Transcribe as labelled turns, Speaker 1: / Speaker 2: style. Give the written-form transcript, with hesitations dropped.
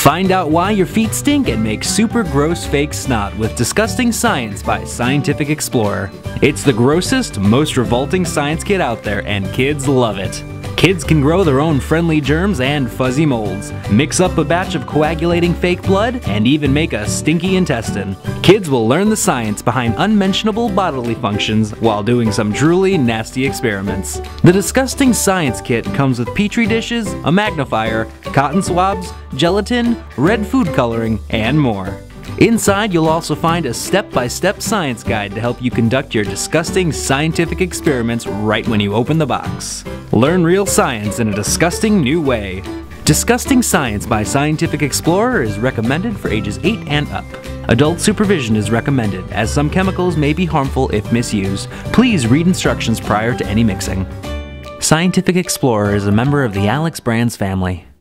Speaker 1: Find out why your feet stink and make super gross fake snot with Disgusting Science by Scientific Explorer. It's the grossest, most revolting science kit out there, and kids love it. Kids can grow their own friendly germs and fuzzy molds, mix up a batch of coagulating fake blood, and even make a stinky intestine. Kids will learn the science behind unmentionable bodily functions while doing some truly nasty experiments. The Disgusting Science Kit comes with petri dishes, a magnifier, cotton swabs, gelatin, red food coloring, and more. Inside, you'll also find a step-by-step science guide to help you conduct your disgusting scientific experiments right when you open the box. Learn real science in a disgusting new way. Disgusting Science by Scientific Explorer is recommended for ages 8 and up. Adult supervision is recommended, as some chemicals may be harmful if misused. Please read instructions prior to any mixing. Scientific Explorer is a member of the Alex Brands family.